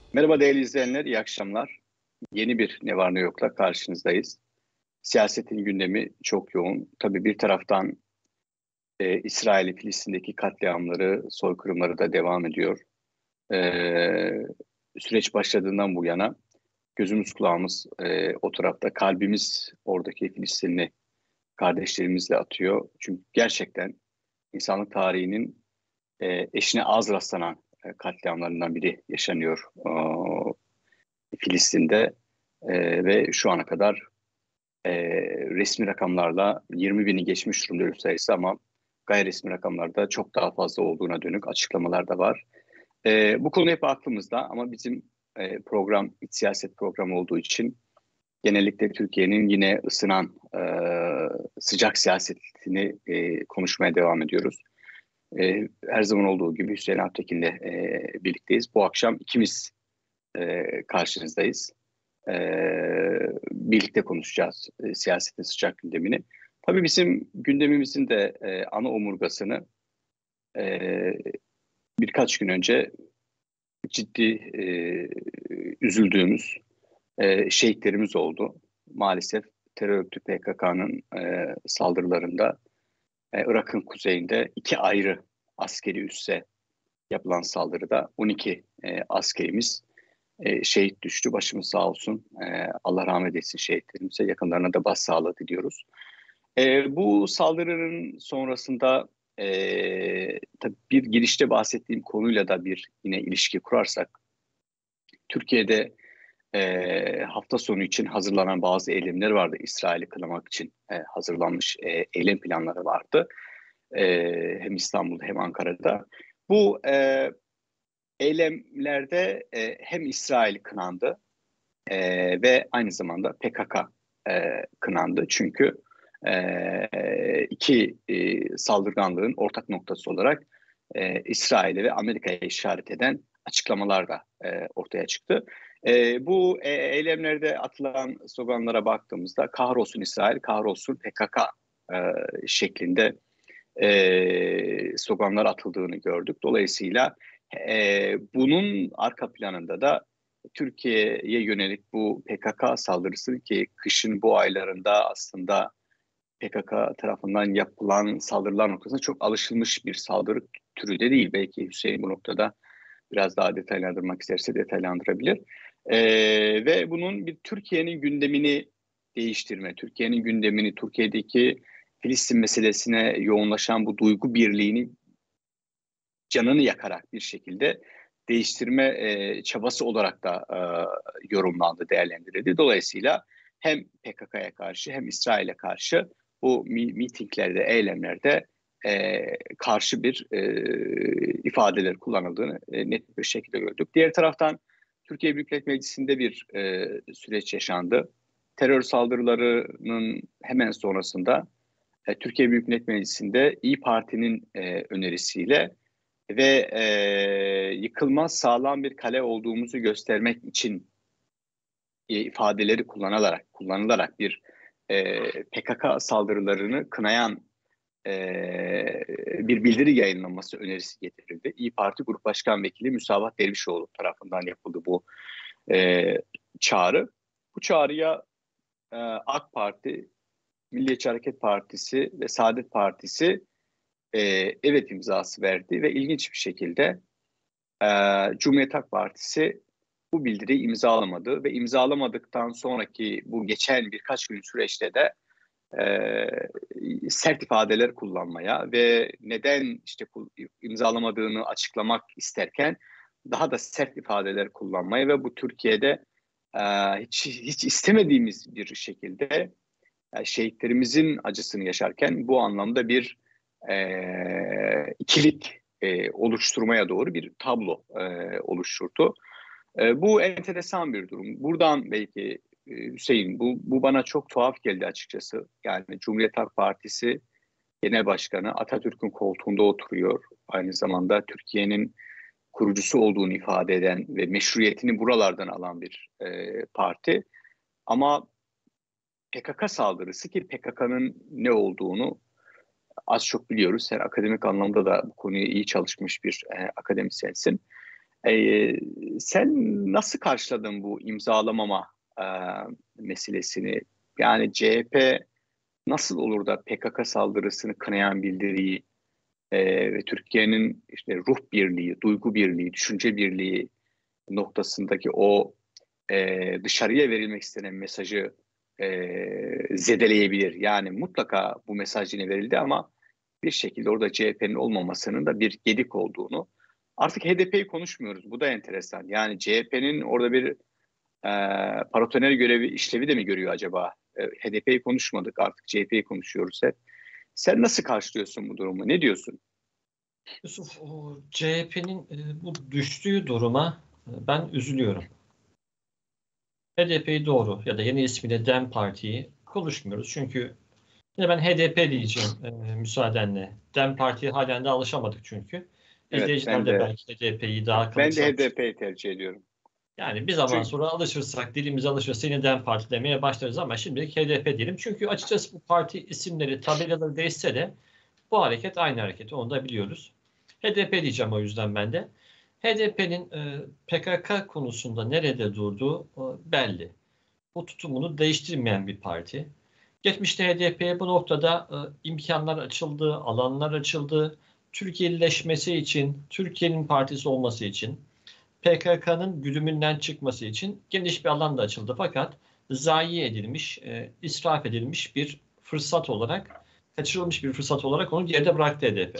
Merhaba değerli izleyenler, iyi akşamlar. Yeni bir Ne Var Ne Yok'la karşınızdayız. Siyasetin gündemi çok yoğun. Tabii bir taraftan İsrail, Filistin'deki katliamları, soykırımları da devam ediyor. E, Süreç başladığından bu yana gözümüz kulağımız o tarafta, kalbimiz oradaki Filistinli kardeşlerimizle atıyor. Çünkü gerçekten insanlık tarihinin eşine az rastlanan katliamlarından biri yaşanıyor Filistin'de. Ve şu ana kadar resmi rakamlarla 20 bini geçmiş durumda ölü sayısı ama gayri resmi rakamlarda çok daha fazla olduğuna dönük açıklamalar da var. Bu konu hep aklımızda ama bizim program iç siyaset programı olduğu için genellikle Türkiye'nin yine ısınan sıcak siyasetini konuşmaya devam ediyoruz. Her zaman olduğu gibi Hüseyin Alptekin'le birlikteyiz. Bu akşam ikimiz karşınızdayız. Birlikte konuşacağız siyasetin sıcak gündemini. Tabii bizim gündemimizin de ana omurgasını e, birkaç gün önce ciddi üzüldüğümüz şehitlerimiz oldu. Maalesef terör örgütü PKK'nın saldırılarında Irak'ın kuzeyinde iki ayrı askeri üsse yapılan saldırıda 12 askerimiz şehit düştü. Başımız sağ olsun. Allah rahmet etsin şehitlerimize. Yakınlarına da başsağlığı diliyoruz. Bu saldırının sonrasında tabii bir girişte bahsettiğim konuyla da bir yine ilişki kurarsak Türkiye'de hafta sonu için hazırlanan bazı eylemler vardı. İsrail'i kınamak için hazırlanmış eylem planları vardı. Hem İstanbul'da hem Ankara'da. Bu eylemlerde hem İsrail kınandı ve aynı zamanda PKK kınandı. Çünkü iki saldırganlığın ortak noktası olarak İsrail'e ve Amerika'ya işaret eden açıklamalar da ortaya çıktı. Bu eylemlerde atılan sloganlara baktığımızda kahrolsun İsrail, kahrolsun PKK şeklinde sloganlar atıldığını gördük. Dolayısıyla bunun arka planında da Türkiye'ye yönelik bu PKK saldırısı ki kışın bu aylarında aslında PKK tarafından yapılan saldırılar noktasında çok alışılmış bir saldırı türü de değil. Belki Hüseyin bu noktada biraz daha detaylandırmak isterse detaylandırabilir. Ve bunun bir Türkiye'nin gündemini değiştirme, Türkiye'nin gündemini, Türkiye'deki Filistin meselesine yoğunlaşan bu duygu birliğini canını yakarak bir şekilde değiştirme çabası olarak da yorumlandı, değerlendirildi. Dolayısıyla hem PKK'ya karşı hem İsrail'e karşı bu mitinglerde, eylemlerde karşı bir ifadeler kullanıldığını net bir şekilde gördük. Diğer taraftan Türkiye Büyük Millet Meclisi'nde bir süreç yaşandı. Terör saldırılarının hemen sonrasında Türkiye Büyük Millet Meclisi'nde İyi Parti'nin önerisiyle ve yıkılmaz sağlam bir kale olduğumuzu göstermek için ifadeleri kullanılarak bir PKK saldırılarını kınayan e, bir bildiri yayınlanması önerisi getirildi. İyi Parti Grup Başkan Vekili Müsavat Dervişoğlu tarafından yapıldı bu e, çağrı. Bu çağrıya AK Parti, Milliyetçi Hareket Partisi ve Saadet Partisi evet imzası verdi ve ilginç bir şekilde Cumhuriyet Halk Partisi bu bildiriyi imzalamadı ve imzalamadıktan sonraki bu geçen birkaç gün süreçte de sert ifadeler kullanmaya ve neden işte imzalamadığını açıklamak isterken daha da sert ifadeler kullanmaya ve bu Türkiye'de e, hiç istemediğimiz bir şekilde şehitlerimizin acısını yaşarken bu anlamda bir ikilik oluşturmaya doğru bir tablo oluşturdu. Bu enteresan bir durum. Buradan belki Hüseyin, bu bana çok tuhaf geldi açıkçası. Yani Cumhuriyet Halk Partisi Genel Başkanı Atatürk'ün koltuğunda oturuyor. Aynı zamanda Türkiye'nin kurucusu olduğunu ifade eden ve meşruiyetini buralardan alan bir parti. Ama PKK saldırısı ki PKK'nın ne olduğunu az çok biliyoruz. Sen akademik anlamda da bu konuyu iyi çalışmış bir akademisyensin. E, Sen nasıl karşıladın bu imzalamama e, meselesini? Yani CHP nasıl olur da PKK saldırısını kınayan bildiriyi ve Türkiye'nin işte ruh birliği, duygu birliği, düşünce birliği noktasındaki o dışarıya verilmek istenen mesajı zedeleyebilir. Yani mutlaka bu mesaj yine verildi ama bir şekilde orada CHP'nin olmamasının da bir gedik olduğunu. Artık HDP'yi konuşmuyoruz. Bu da enteresan. Yani CHP'nin orada bir paratoner görevi, işlevi de mi görüyor acaba? HDP'yi konuşmadık, artık CHP'yi konuşuyoruz hep. Sen nasıl karşılıyorsun bu durumu? Ne diyorsun? Yusuf, CHP'nin bu düştüğü duruma ben üzülüyorum. HDP'yi doğru ya da yeni ismiyle DEM Parti'yi konuşmuyoruz. Çünkü yine ben HDP diyeceğim müsaadenle. DEM Parti'ye halen de alışamadık çünkü. Evet, İzleyiciler de belki HDP'yi daha ben de kanıksamış. HDP'yi tercih ediyorum. Yani bir zaman Çünkü sonra alışırsak, dilimiz alışırsa yine DEM Parti demeye başlarız ama şimdilik HDP diyelim. Çünkü açıkçası bu parti isimleri, tabelaları değişse de bu hareket aynı hareket. Onu da biliyoruz. HDP diyeceğim o yüzden ben de. HDP'nin PKK konusunda nerede durduğu belli. Bu tutumunu değiştirmeyen bir parti. Geçmişte HDP'ye bu noktada imkanlar açıldı, alanlar açıldı. Türkiye'lileşmesi için, Türkiye'nin partisi olması için, PKK'nın güdümünden çıkması için geniş bir alan da açıldı. Fakat zayi edilmiş, israf edilmiş bir fırsat olarak, kaçırılmış bir fırsat olarak onu geride bıraktı HDP.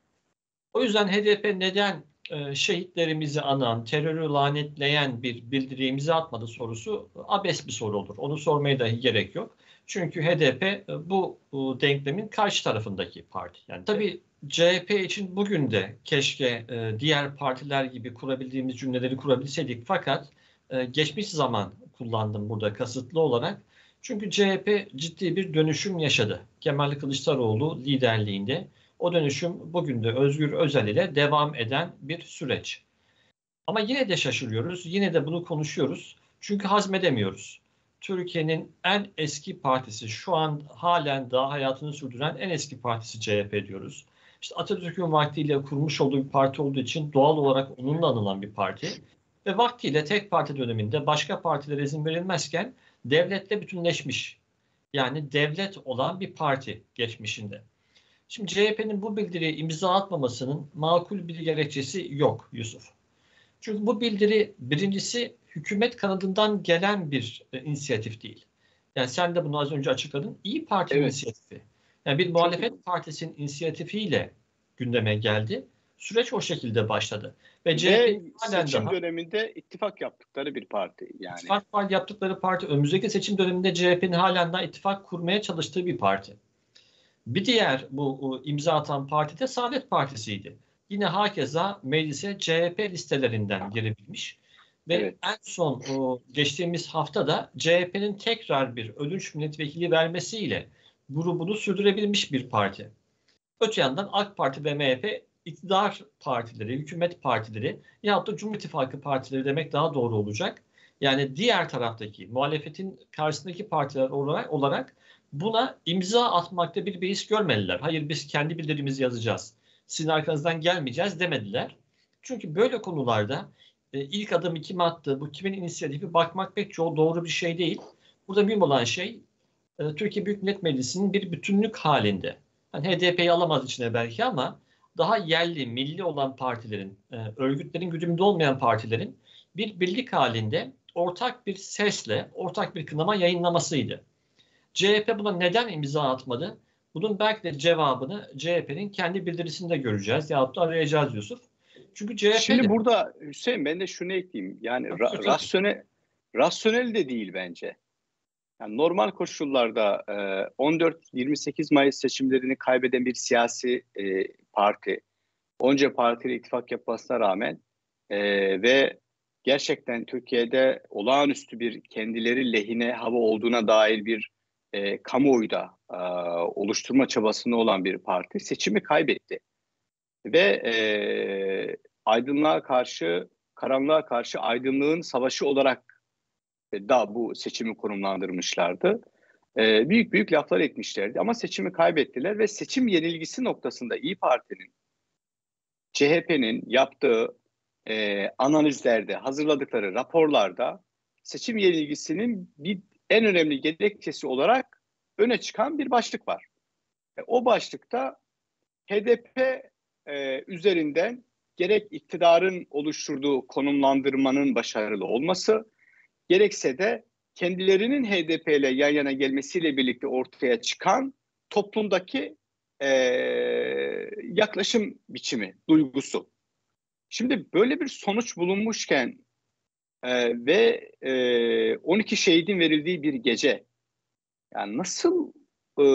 O yüzden HDP neden şehitlerimizi anan, terörü lanetleyen bir bildiri imza atmadı sorusu abes bir soru olur. Onu sormaya dahi gerek yok. Çünkü HDP bu denklemin karşı tarafındaki parti. Yani tabii CHP için bugün de keşke diğer partiler gibi kurabildiğimiz cümleleri kurabilseydik. Fakat geçmiş zaman kullandım burada kasıtlı olarak. Çünkü CHP ciddi bir dönüşüm yaşadı. Kemal Kılıçdaroğlu liderliğinde. O dönüşüm bugün de Özgür Özel ile devam eden bir süreç. Ama yine de şaşırıyoruz, yine de bunu konuşuyoruz. Çünkü hazmedemiyoruz. Türkiye'nin en eski partisi, şu an halen daha hayatını sürdüren en eski partisi CHP diyoruz. İşte Atatürk'ün vaktiyle kurmuş olduğu bir parti olduğu için doğal olarak onunla anılan bir parti. Ve vaktiyle tek parti döneminde başka partilere izin verilmezken devletle bütünleşmiş. Yani devlet olan bir parti geçmişinde. Şimdi CHP'nin bu bildiriye imza atmamasının makul bir gerekçesi yok Yusuf. Çünkü bu bildiri birincisi hükümet kanadından gelen bir inisiyatif değil. Yani sen de bunu az önce açıkladın. İyi Parti'nin evet, inisiyatifi. Yani bir çok iyi. muhalefet partisinin inisiyatifiyle gündeme geldi. Süreç o şekilde başladı. Ve Ve CHP'nin halen seçim daha döneminde ittifak yaptıkları bir parti yani. ittifak var yaptıkları parti önümüzdeki seçim döneminde CHP'nin halen daha ittifak kurmaya çalıştığı bir parti. Bir diğer bu imza atan parti de Saadet Partisi'ydi. Yine hakeza meclise CHP listelerinden girebilmiş ve Evet. en son geçtiğimiz hafta da CHP'nin tekrar bir ödünç milletvekili vermesiyle grubunu sürdürebilmiş bir parti. Öte yandan AK Parti ve MHP iktidar partileri, hükümet partileri yahut da Cumhur İttifakı partileri demek daha doğru olacak. Yani diğer taraftaki muhalefetin karşısındaki partiler olarak buna imza atmakta bir beis görmediler. Hayır biz kendi bildirimizi yazacağız. Sizin arkanızdan gelmeyeceğiz demediler. Çünkü böyle konularda ilk adımı kim attı, bu kimin inisiyatifi bakmak pek çoğu doğru bir şey değil. Burada mühim olan şey Türkiye Büyük Millet Meclisi'nin bir bütünlük halinde. Hani HDP'yi alamaz içine belki ama daha yerli, milli olan partilerin, örgütlerin güdümünde olmayan partilerin bir birlik halinde ortak bir sesle, ortak bir kınama yayınlamasıydı. CHP buna neden imza atmadı? Bunun belki de cevabını CHP'nin kendi bildirisinde göreceğiz yahut da arayacağız Yusuf. Çünkü Şimdi CHP'de. burada Hüseyin, ben de şunu ekleyeyim. Yani Tabii. rasyonel de değil bence. Yani normal koşullarda 14-28 Mayıs seçimlerini kaybeden bir siyasi parti onca partiyle ittifak yapmasına rağmen ve gerçekten Türkiye'de olağanüstü bir kendileri lehine hava olduğuna dair bir kamuoyu da oluşturma çabasında olan bir parti seçimi kaybetti. Ve aydınlığa karşı, karanlığa karşı aydınlığın savaşı olarak da bu seçimi konumlandırmışlardı. Büyük büyük laflar etmişlerdi ama seçimi kaybettiler ve seçim yenilgisi noktasında İyi Parti'nin, CHP'nin yaptığı analizlerde, hazırladıkları raporlarda seçim yenilgisinin en önemli gerekçesi olarak öne çıkan bir başlık var. O başlıkta HDP üzerinden gerek iktidarın oluşturduğu konumlandırmanın başarılı olması, gerekse de kendilerinin HDP ile yan yana gelmesiyle birlikte ortaya çıkan toplumdaki yaklaşım biçimi, duygusu. Şimdi böyle bir sonuç bulunmuşken ve 12 şehidin verildiği bir gece, yani nasıl e,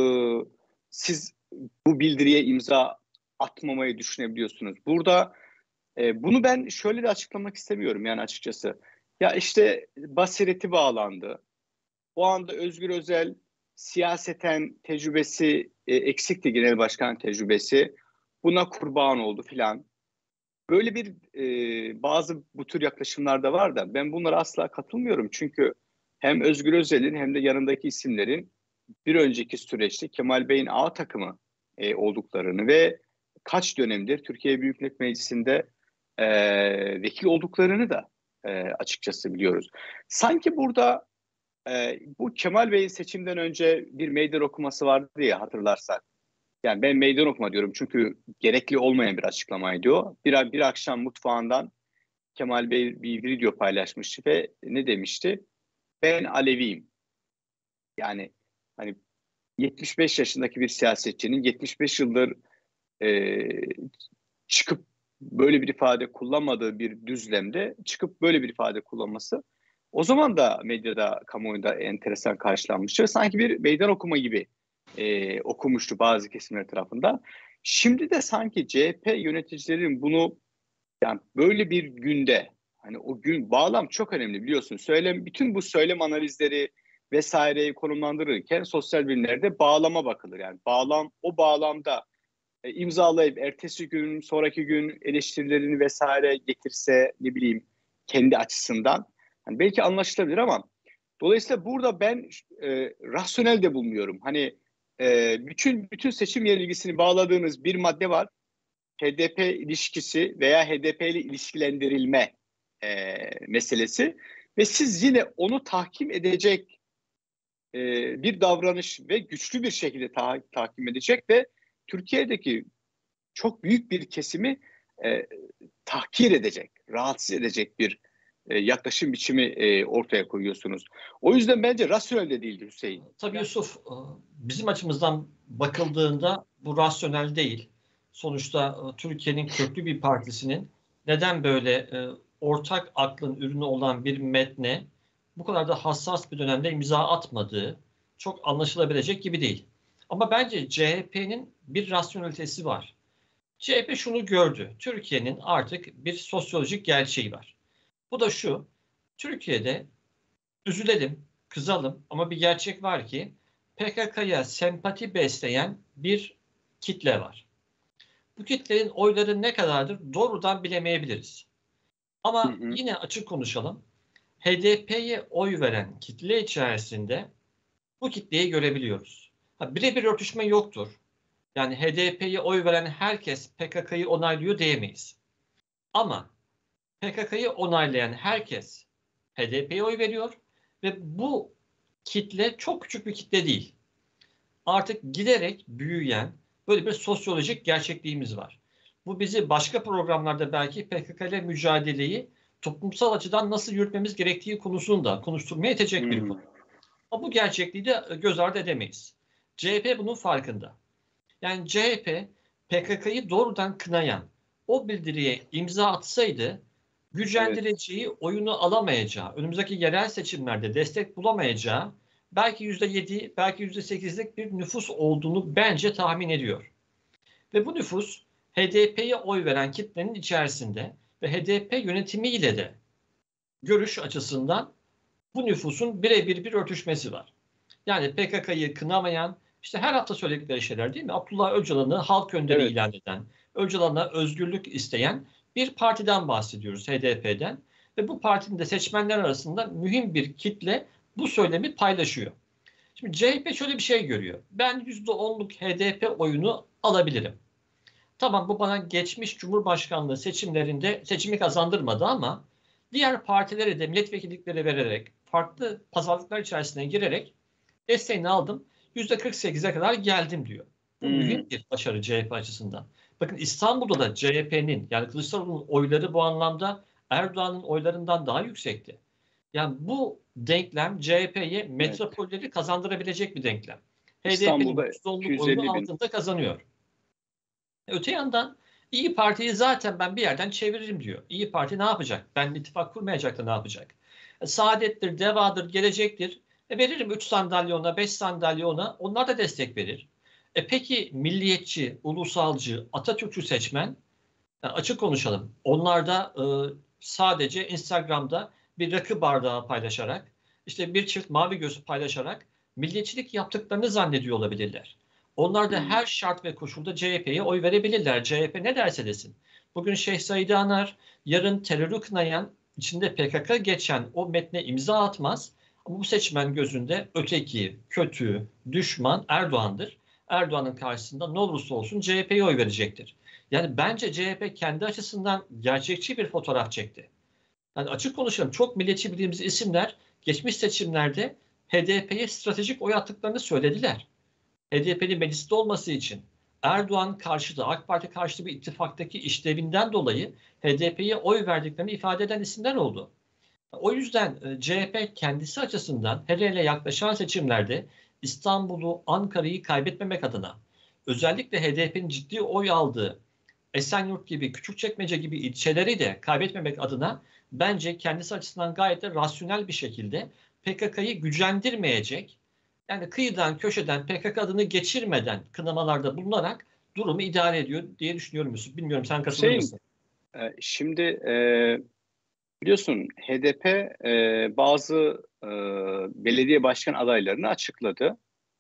siz bu bildiriye imza atmamayı düşünebiliyorsunuz? Burada bunu ben şöyle de açıklamak istemiyorum yani açıkçası. Ya işte basireti bağlandı. O anda Özgür Özel siyaseten tecrübesi eksikti, genel başkan tecrübesi. Buna kurban oldu filan. Böyle bir bazı bu tür yaklaşımlar da var da ben bunlara asla katılmıyorum. Çünkü hem Özgür Özel'in hem de yanındaki isimlerin bir önceki süreçte Kemal Bey'in A takımı olduklarını ve kaç dönemdir Türkiye Büyük Millet Meclisi'nde vekil olduklarını da açıkçası biliyoruz. Sanki burada bu Kemal Bey'in seçimden önce bir meydan okuması vardı ya, hatırlarsak. Yani ben meydan okuma diyorum çünkü gerekli olmayan bir açıklamaydı o. Bir akşam mutfağından Kemal Bey bir video paylaşmıştı ve ne demişti? Ben Aleviyim. Yani hani 75 yaşındaki bir siyasetçinin 75 yıldır e, çıkıp böyle bir ifade kullanmadığı bir düzlemde çıkıp böyle bir ifade kullanması o zaman da medyada, kamuoyunda enteresan karşılanmıştı. Sanki bir meydan okuma gibi okumuştu bazı kesimler tarafından. Şimdi de sanki CHP yöneticilerin bunu, yani böyle bir günde, hani o gün bağlam çok önemli biliyorsun. Bütün bu söylem analizleri vesaireyi konumlandırırken sosyal bilimlerde bağlama bakılır. Yani o bağlamda imzalayıp ertesi gün, sonraki gün eleştirilerini vesaire getirse, ne bileyim, kendi açısından hani belki anlaşılabilir ama dolayısıyla burada ben rasyonel de bulmuyorum. Hani bütün seçim yenilgisini bağladığınız bir madde var. HDP ilişkisi veya HDP ile ilişkilendirilme meselesi ve siz yine onu tahkim edecek bir davranış ve güçlü bir şekilde tahkim edecek ve Türkiye'deki çok büyük bir kesimi tahkir edecek, rahatsız edecek bir yaklaşım biçimi ortaya koyuyorsunuz. O yüzden bence rasyonel de değildi Hüseyin. Tabii Yusuf, bizim açımızdan bakıldığında bu rasyonel değil. Sonuçta Türkiye'nin köklü bir partisinin neden böyle ortak aklın ürünü olan bir metne bu kadar da hassas bir dönemde imza atmadığı çok anlaşılabilecek gibi değil. Ama bence CHP'nin bir rasyonelitesi var. CHP şunu gördü. Türkiye'nin artık bir sosyolojik gerçeği var. Bu da şu: Türkiye'de üzülelim, kızalım ama bir gerçek var ki PKK'ya sempati besleyen bir kitle var. Bu kitlenin oyları ne kadardır doğrudan bilemeyebiliriz. Ama yine açık konuşalım. HDP'ye oy veren kitle içerisinde bu kitleyi görebiliyoruz. Birebir örtüşme yoktur. Yani HDP'ye oy veren herkes PKK'yı onaylıyor diyemeyiz. Ama PKK'yı onaylayan herkes HDP'ye oy veriyor ve bu kitle çok küçük bir kitle değil. Artık giderek büyüyen böyle bir sosyolojik gerçekliğimiz var. Bu bizi başka programlarda belki PKK ile mücadeleyi toplumsal açıdan nasıl yürütmemiz gerektiği konusunu da konuşturmaya itecek bir konu. Ama bu gerçekliği de göz ardı edemeyiz. CHP bunun farkında. Yani CHP PKK'yı doğrudan kınayan o bildiriye imza atsaydı gücendireceği, oyunu alamayacağı, önümüzdeki yerel seçimlerde destek bulamayacağı belki %7, belki %8'lik bir nüfus olduğunu bence tahmin ediyor. Ve bu nüfus HDP'ye oy veren kitlenin içerisinde ve HDP yönetimiyle de görüş açısından bu nüfusun birebir bir örtüşmesi var. Yani PKK'yı kınamayan, işte her hafta söyledikleri şeyler değil mi? Abdullah Öcalan'ı halk önderi ilan eden, Öcalan'a özgürlük isteyen bir partiden bahsediyoruz, HDP'den. Ve bu partinin de seçmenler arasında mühim bir kitle bu söylemi paylaşıyor. Şimdi CHP şöyle bir şey görüyor. Ben %10'luk HDP oyunu alabilirim. Tamam, bu bana geçmiş Cumhurbaşkanlığı seçimlerinde seçimi kazandırmadı ama diğer partilere de milletvekillikleri vererek, farklı pazarlıklar içerisine girerek desteğini aldım. %48'e kadar geldim diyor. Bu mühim bir başarı CHP açısından. Bakın İstanbul'da da CHP'nin, yani Kılıçdaroğlu'nun oyları bu anlamda Erdoğan'ın oylarından daha yüksekti. Yani bu denklem CHP'ye Evet. metropolleri kazandırabilecek bir denklem. HDP'nin İstanbul'da %10'luk oyunu 250 bin. altında kazanıyor. Öte yandan İyi Parti'yi zaten ben bir yerden çeviririm diyor. İyi Parti ne yapacak? Ben ittifak kurmayacak da ne yapacak? Saadet'tir, Deva'dır, Gelecek'tir. Veririm 3 sandalye ona, 5 sandalye ona. Onlar da destek verir. Peki milliyetçi, ulusalcı, Atatürkçü seçmen, açık konuşalım. Onlar da sadece Instagram'da bir rakı bardağı paylaşarak, işte bir çift mavi gözü paylaşarak milliyetçilik yaptıklarını zannediyor olabilirler. Onlar da her şart ve koşulda CHP'ye oy verebilirler. CHP ne derse desin. Bugün Şeyh Said Anar, yarın terörü kınayan, içinde PKK geçen o metne imza atmaz. Ama bu seçmen gözünde öteki, kötü, düşman Erdoğan'dır. Erdoğan'ın karşısında ne olursa olsun CHP'ye oy verecektir. Yani bence CHP kendi açısından gerçekçi bir fotoğraf çekti. Yani açık konuşalım, çok milliyetçi bildiğimiz isimler geçmiş seçimlerde HDP'ye stratejik oy attıklarını söylediler. HDP'nin mecliste olması için Erdoğan karşıtı, AK Parti karşıtı bir ittifaktaki işlevinden dolayı HDP'ye oy verdiklerini ifade eden isimler oldu. O yüzden CHP kendisi açısından hele hele yaklaşan seçimlerde İstanbul'u, Ankara'yı kaybetmemek adına, özellikle HDP'nin ciddi oy aldığı Esenyurt gibi, Küçükçekmece gibi ilçeleri de kaybetmemek adına bence kendisi açısından gayet de rasyonel bir şekilde PKK'yı gücendirmeyecek, yani kıyıdan köşeden PKK adını geçirmeden kınamalarda bulunarak durumu idare ediyor diye düşünüyorum Yusuf. Bilmiyorum, sen katılır Hüseyin, mısın? şimdi biliyorsun HDP bazı belediye başkan adaylarını açıkladı.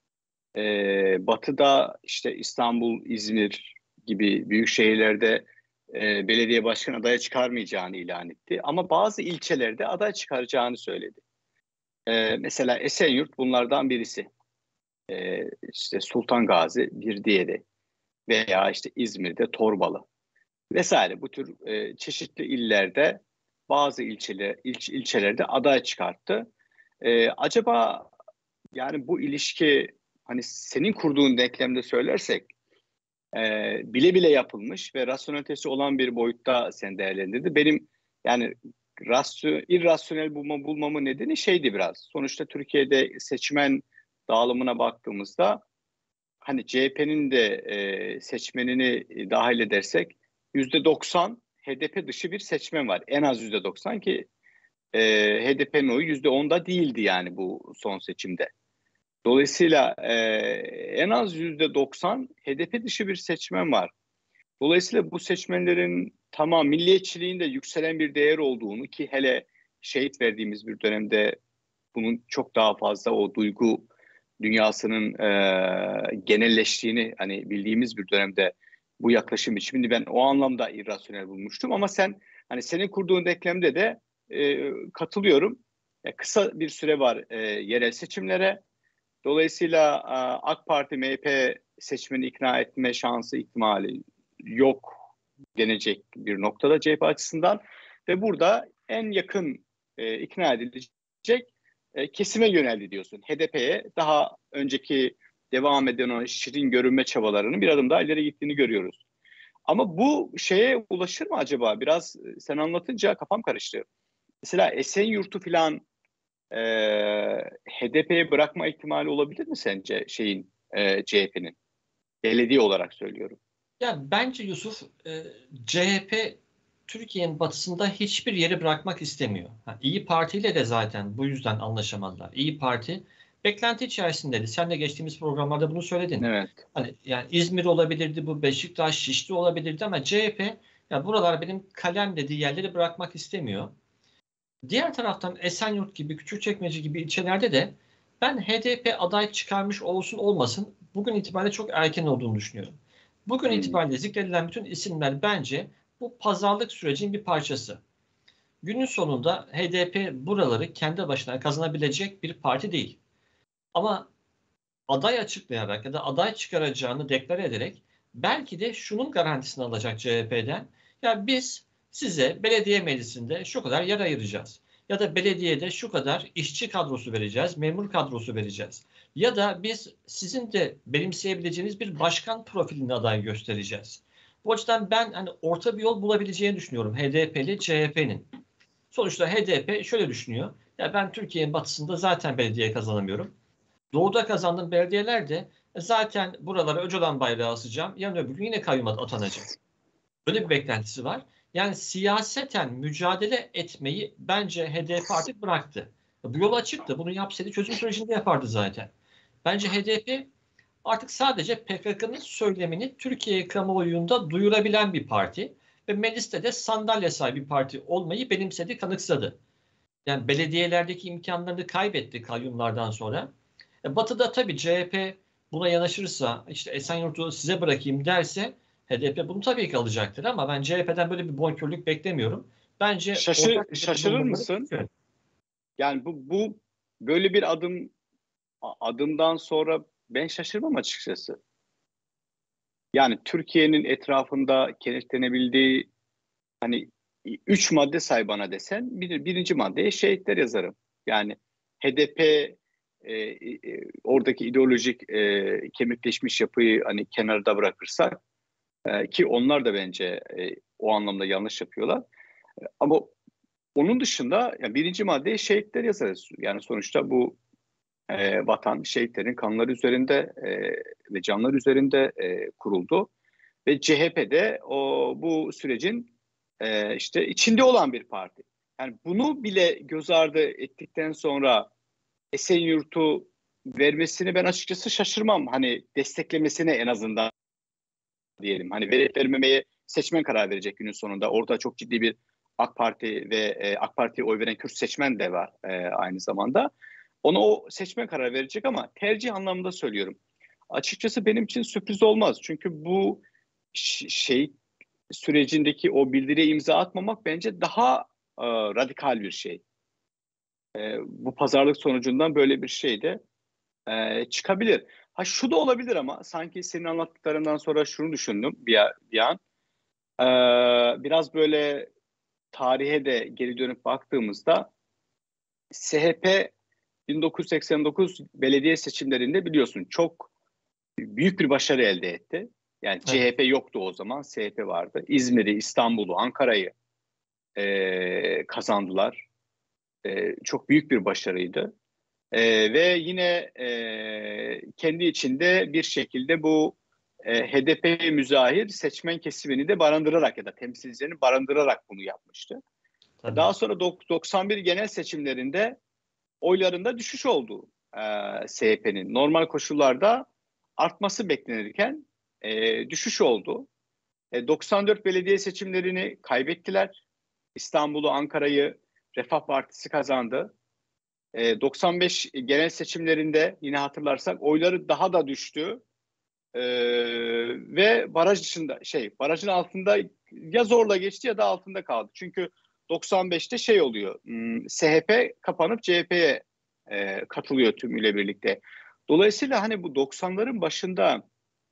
Batı'da işte İstanbul, İzmir gibi büyük şehirlerde belediye başkan adaya çıkarmayacağını ilan etti. Ama bazı ilçelerde aday çıkaracağını söyledi. Mesela Esenyurt bunlardan birisi. İşte Sultan Gazi bir diğeri. Veya işte İzmir'de Torbalı vesaire bu tür çeşitli illerde bazı ilçelerde aday çıkarttı. Acaba yani bu ilişki hani senin kurduğun denklemde söylersek bile bile yapılmış ve rasyonelitesi olan bir boyutta sen değerlendirdi. Benim yani irrasyonel bulmamın nedeni şeydi biraz. Sonuçta Türkiye'de seçmen dağılımına baktığımızda hani CHP'nin de seçmenini dahil edersek %90 HDP dışı bir seçmen var. En az %90 ki HDP'nin oyu %10'da değildi yani bu son seçimde. Dolayısıyla en az %90 HDP dışı bir seçmen var. Dolayısıyla bu seçmenlerin tamam milliyetçiliğin de yükselen bir değer olduğunu ki hele şehit verdiğimiz bir dönemde bunun çok daha fazla o duygu dünyasının genelleştiğini hani bildiğimiz bir dönemde bu yaklaşım biçimini ben o anlamda irrasyonel bulmuştum ama sen hani senin kurduğun denklemde de katılıyorum. Kısa bir süre var yerel seçimlere. Dolayısıyla AK Parti MHP seçmeni ikna etme şansı ihtimali yok denecek bir noktada CHP açısından ve burada en yakın ikna edilecek kesime yöneldi diyorsun. HDP'ye daha önceki devam eden o şirin görünme çabalarının bir adım daha ileri gittiğini görüyoruz. Ama bu şeye ulaşır mı acaba? Biraz sen anlatınca kafam karıştı. Mesela Esenyurt'u falan HDP'ye bırakma ihtimali olabilir mi sence CHP'nin? Belediye olarak söylüyorum. Ya bence Yusuf, CHP Türkiye'nin batısında hiçbir yeri bırakmak istemiyor. İyi Parti ile de zaten bu yüzden anlaşamadılar. İyi Parti beklenti içerisindeydi. Sen de geçtiğimiz programlarda bunu söyledin. Evet. Hani yani İzmir olabilirdi, bu Beşiktaş, Şişli olabilirdi ama CHP ya buralar benim kalem dediği yerleri bırakmak istemiyor. Diğer taraftan Esenyurt gibi, Küçükçekmece gibi ilçelerde de ben HDP aday çıkarmış olsun olmasın bugün itibariyle çok erken olduğunu düşünüyorum. Bugün Hmm. itibariyle zikredilen bütün isimler bence bu pazarlık sürecinin bir parçası. Günün sonunda HDP buraları kendi başına kazanabilecek bir parti değil. Ama aday açıklayarak ya da aday çıkaracağını deklare ederek belki de şunun garantisini alacak CHP'den. Ya biz size belediye meclisinde şu kadar yer ayıracağız. Ya da belediyede şu kadar işçi kadrosu vereceğiz, memur kadrosu vereceğiz. Ya da biz sizin de benimseyebileceğiniz bir başkan profilini aday göstereceğiz. Bu açıdan ben hani orta bir yol bulabileceğini düşünüyorum HDP ile CHP'nin. Sonuçta HDP şöyle düşünüyor. Ya ben Türkiye'nin batısında zaten belediye kazanamıyorum. Doğuda kazandığım belediyeler de zaten buralara Öcalan bayrağı asacağım. Yarın öbür gün yine kayyum atanacak. Böyle bir beklentisi var. Yani siyaseten mücadele etmeyi bence HDP artık bıraktı. Bu yol açıktı. Bunu yapsaydı çözüm sürecinde yapardı zaten. Bence HDP artık sadece PKK'nın söylemini Türkiye kamuoyunda duyurabilen bir parti ve mecliste de sandalye sahibi bir parti olmayı benimsedi, kanıksadı. Yani belediyelerdeki imkanlarını kaybetti kayyumlardan sonra. Batı'da tabii CHP buna yanaşırsa, işte Esenyurt'u size bırakayım derse HDP bunu tabii ki alacaktır ama ben CHP'den böyle bir bonkörlük beklemiyorum. Bence ortak bir yapıda Şaşırır olmaları mısın? mümkün. Yani bu böyle bir adımdan sonra ben şaşırmam açıkçası. Yani Türkiye'nin etrafında kenetlenebildiği hani 3 madde say bana desen birinci maddeye şehitler yazarım. Yani HDP oradaki ideolojik kemikleşmiş yapıyı hani kenarda bırakırsak ki onlar da bence o anlamda yanlış yapıyorlar. Ama onun dışında yani birinci maddeye şehitler yazarız. Yani sonuçta bu vatan şehitlerin kanları üzerinde ve canları üzerinde kuruldu. Ve CHP'de bu sürecin işte içinde olan bir parti. Yani bunu bile göz ardı ettikten sonra Esenyurt'u vermesini ben açıkçası şaşırmam. Hani desteklemesine en azından diyelim. Hani verip vermemeye seçmen karar verecek günün sonunda. Orada çok ciddi bir AK Parti ve AK Parti'ye oy veren Kürt seçmen de var aynı zamanda. Ona o seçmen karar verecek ama tercih anlamında söylüyorum. Açıkçası benim için sürpriz olmaz. Çünkü bu şey sürecindeki o bildiriye imza atmamak bence daha radikal bir şey. Bu pazarlık sonucundan böyle bir şey de çıkabilir. Ha şu da olabilir ama sanki senin anlattıklarından sonra şunu düşündüm bir an. Biraz böyle tarihe de geri dönüp baktığımızda SHP 1989 belediye seçimlerinde biliyorsun çok büyük bir başarı elde etti. Yani Evet. CHP yoktu o zaman, SHP vardı. İzmir'i, İstanbul'u, Ankara'yı kazandılar. Çok büyük bir başarıydı. Ve yine kendi içinde bir şekilde bu HDP müzahir seçmen kesimini de barındırarak ya da temsilcilerini barındırarak bunu yapmıştı. Tabii. Daha sonra 91 genel seçimlerinde oylarında düşüş oldu SHP'nin. Normal koşullarda artması beklenirken düşüş oldu. 94 belediye seçimlerini kaybettiler. İstanbul'u, Ankara'yı Refah Partisi kazandı. 95 genel seçimlerinde yine hatırlarsak oyları daha da düştü. E, Ve barajın altında ya zorla geçti ya da altında kaldı. Çünkü 95'te şey oluyor. SHP kapanıp CHP'ye katılıyor tümüyle birlikte. Dolayısıyla hani bu 90'ların başında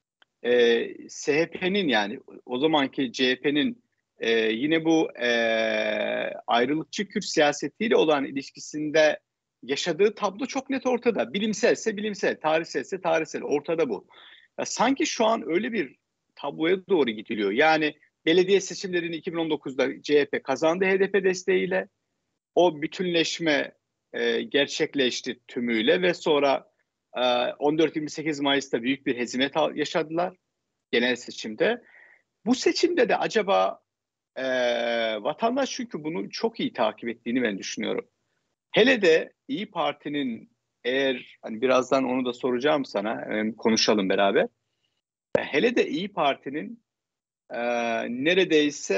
SHP'nin yani o zamanki CHP'nin yine bu ayrılıkçı Kürt siyasetiyle olan ilişkisinde yaşadığı tablo çok net ortada. Bilimselse bilimsel, tarihselse tarihsel. Ortada bu. Ya sanki şu an öyle bir tabloya doğru gidiliyor. Yani belediye seçimlerini 2019'da CHP kazandı HDP desteğiyle. O bütünleşme gerçekleşti tümüyle ve sonra 14-28 Mayıs'ta büyük bir hezimet yaşadılar genel seçimde. Bu seçimde de acaba e, vatandaş çünkü bunu çok iyi takip ettiğini ben düşünüyorum. Hele de İyi Parti'nin eğer hani birazdan onu da soracağım sana konuşalım beraber. Hele de İyi Parti'nin e, neredeyse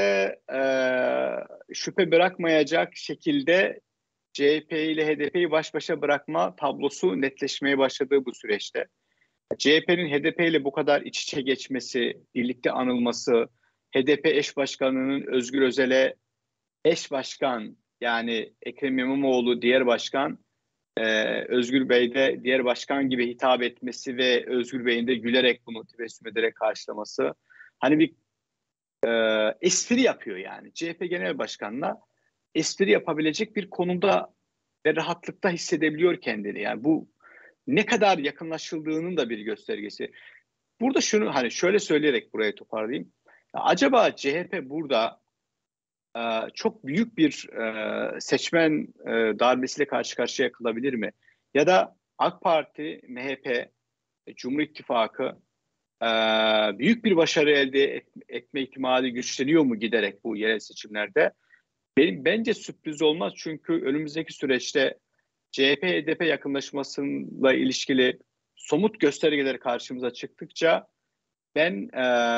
şüphe bırakmayacak şekilde CHP ile HDP'yi baş başa bırakma tablosu netleşmeye başladığı bu süreçte. CHP'nin HDP ile bu kadar iç içe geçmesi, birlikte anılması, HDP eş başkanının Özgür Özel'e eş başkan yani Ekrem İmamoğlu diğer başkan Özgür Bey de diğer başkan gibi hitap etmesi ve Özgür Bey'in de gülerek bunu tebessüm ederek karşılaması. Hani bir espri yapıyor yani. CHP Genel Başkanı'na espri yapabilecek bir konumda ve rahatlıkta hissedebiliyor kendini. Yani bu ne kadar yakınlaşıldığının da bir göstergesi. Burada şunu hani şöyle söyleyerek buraya toparlayayım. Acaba CHP burada çok büyük bir seçmen darbesiyle karşı karşıya kalabilir mi? Ya da AK Parti, MHP, Cumhur İttifakı büyük bir başarı elde etme ihtimali güçleniyor mu giderek bu yerel seçimlerde? Bence sürpriz olmaz çünkü önümüzdeki süreçte CHP-HDP yakınlaşmasıyla ilişkili somut göstergeler karşımıza çıktıkça ben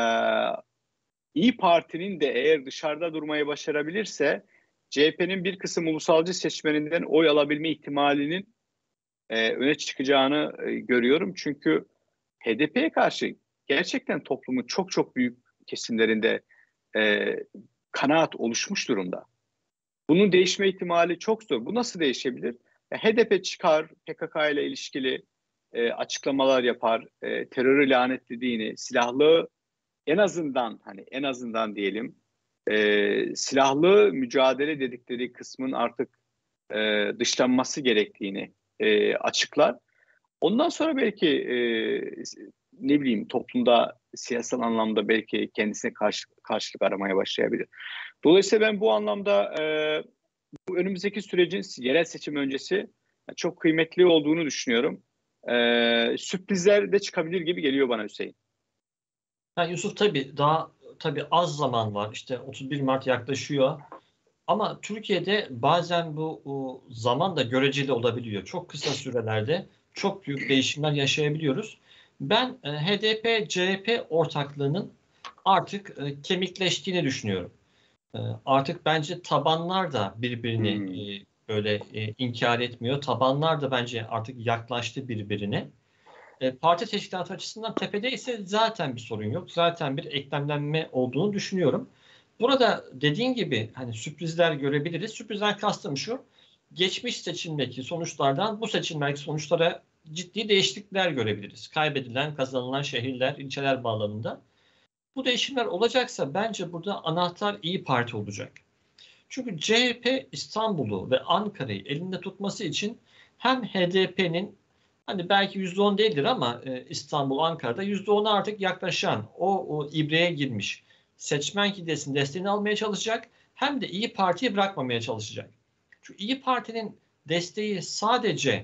İyi Parti'nin de eğer dışarıda durmayı başarabilirse CHP'nin bir kısım ulusalcı seçmeninden oy alabilme ihtimalinin öne çıkacağını görüyorum. Çünkü HDP'ye karşı gerçekten toplumun çok çok büyük kesimlerinde e, kanaat oluşmuş durumda. Bunun değişme ihtimali çok zor. Bu nasıl değişebilir? HDP çıkar, PKK ile ilişkili açıklamalar yapar, terörü lanetlediğini, silahlı en azından diyelim silahlı mücadele dedikleri kısmın artık dışlanması gerektiğini açıklar. Ondan sonra belki ne bileyim toplumda siyasal anlamda belki kendisine karşılık aramaya başlayabilir. Dolayısıyla ben bu anlamda bu önümüzdeki sürecin yerel seçim öncesi çok kıymetli olduğunu düşünüyorum. Sürprizler de çıkabilir gibi geliyor bana Hüseyin. Yani Yusuf tabii az zaman var. İşte 31 Mart yaklaşıyor. Ama Türkiye'de bazen bu zaman da göreceli olabiliyor. Çok kısa sürelerde çok büyük değişimler yaşayabiliyoruz. Ben HDP-CHP ortaklığının artık kemikleştiğini düşünüyorum. Artık bence tabanlar da birbirini böyle inkar etmiyor. Tabanlar da bence artık yaklaştı birbirine. Parti teşkilatı açısından tepede ise zaten bir sorun yok. Zaten bir eklemlenme olduğunu düşünüyorum. Burada dediğin gibi hani sürprizler görebiliriz. Sürprizden kastım şu. Geçmiş seçimdeki sonuçlardan bu seçimdeki sonuçlara ciddi değişiklikler görebiliriz. Kaybedilen, kazanılan şehirler, ilçeler bağlamında. Bu değişimler olacaksa bence burada anahtar İyi Parti olacak. Çünkü CHP İstanbul'u ve Ankara'yı elinde tutması için hem HDP'nin hani belki %10 değildir ama İstanbul, Ankara'da %10'a artık yaklaşan o ibreye girmiş seçmen kitlesinin desteğini almaya çalışacak hem de İyi Parti'yi bırakmamaya çalışacak. Çünkü İyi Parti'nin desteği sadece